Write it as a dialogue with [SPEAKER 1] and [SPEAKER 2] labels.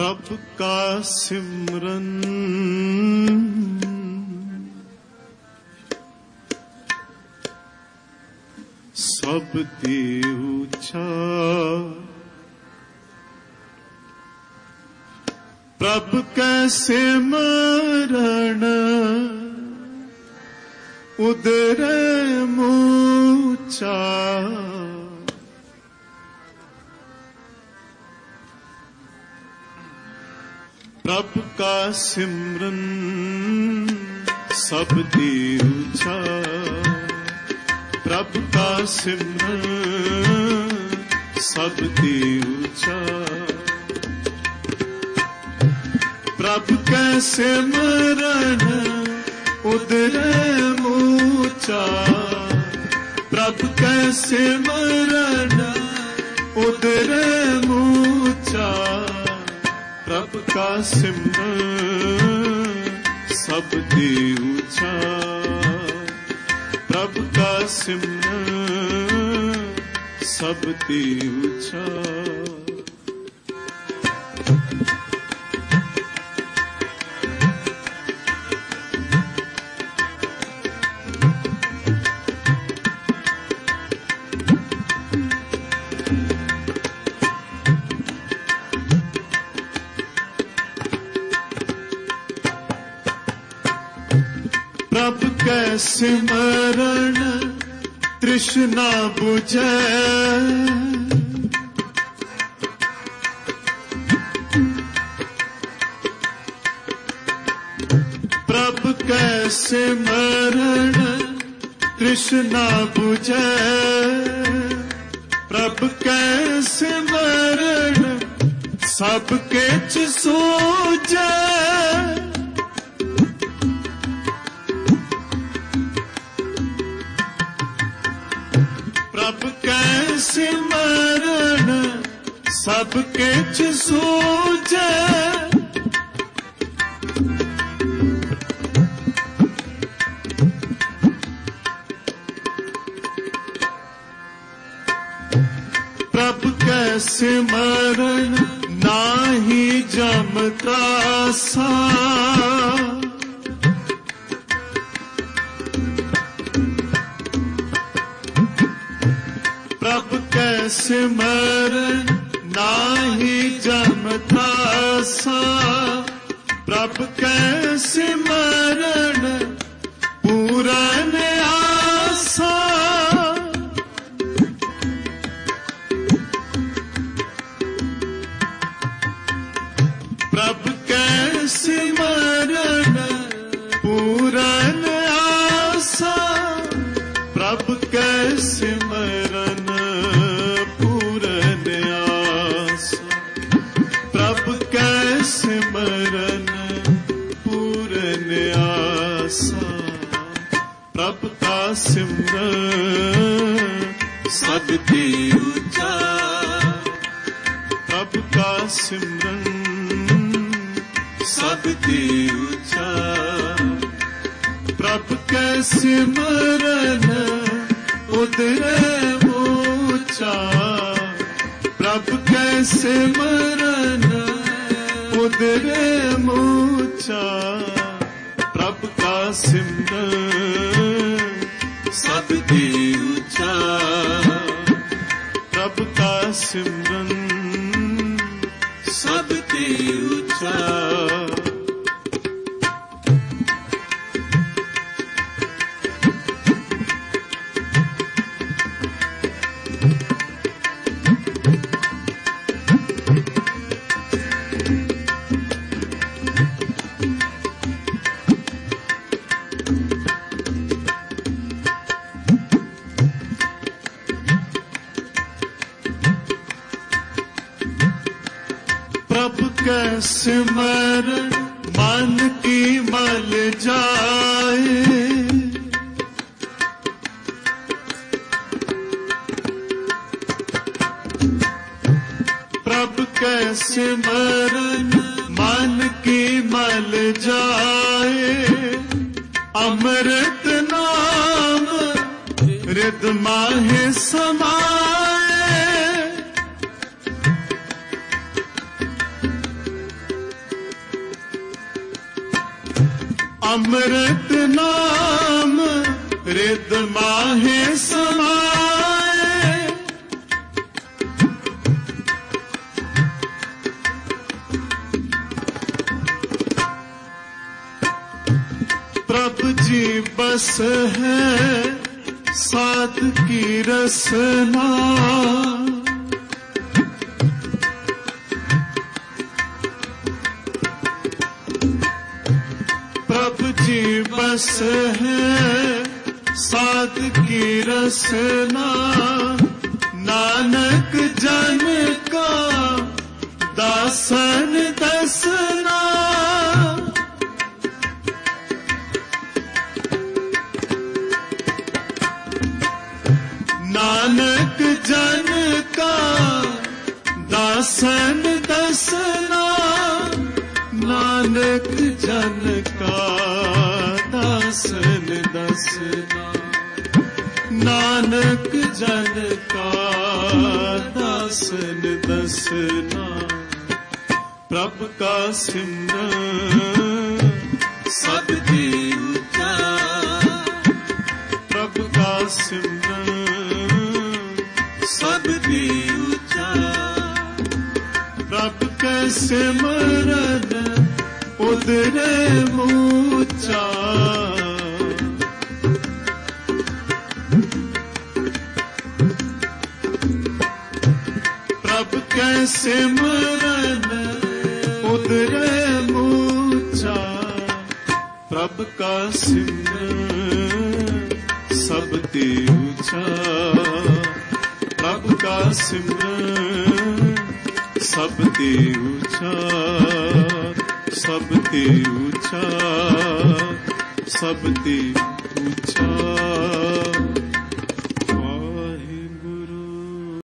[SPEAKER 1] प्रभु का सिमरन सबते ऊंचा, प्रभु का सिमरन उदर मूचा, प्रभु का सिमरन सबते ऊंचा, प्रभु का सिमरन सबते ऊंचा, प्रभु का सिमरन उदर मूचा, प्रभु का सिमरन उदर मूचा, प्रभु का सिमरन सबते ऊंचा, प्रभु का सिमरन सबते ऊंचा। प्रभु का सिमरन तृष्णा बुझे, प्रभु का सिमरन तृष्णा बुझे, प्रभु का सिमरन सबके च सूझे, प्रभु का सिमरन सबके च सूझे, प्रभु का सिमरन नाही जमता सा, प्रभु का सिमरन नाही जमता सा, प्रभु का सिमरन पूरन आसा, प्रभु का सिमरन पूरन आसा, प्रभु का सिमरन पूरन आसा, प्रभु का सिमरन पूरन आसा, प्रभु का सिमरन सबते ऊंचा, प्रभु का सिमरन सबते ऊंचा, प्रभु का सिमरन उदर मूचा, प्रभु का सिमरन उदर मूचा, प्रभु का सिमरन सबते ऊंचा, प्रभु का सिमरन सबते ऊंचा। प्रभु का सिमरन मन की मल जाए, प्रभु का सिमरन मन की मल जाए, अमृत नाम हृदय माहे समाए, अमृत नाम रिद माहे समाए। प्रभु जी बस है साध की रसना। प्रभु जी बस है साध की रसना। नानक जन का दासन दसना। नानक जन का दासन दसना। नानक जन का दासन दसना। नानक जन का दासन दसना। प्रभु का सिमरन सबदी ऊंचा। प्रभु का सिमरन सबदी ऊंचा। प्रभु के सिमरन उदरे ऊंचा। प्रभु के सिमरन उदरे ऊंचा। प्रभु का सिमरन सबते ऊंचा। प्रभु का सिमरन सबते ऊंचा। सबते ऊंचा। सबते ऊंचा।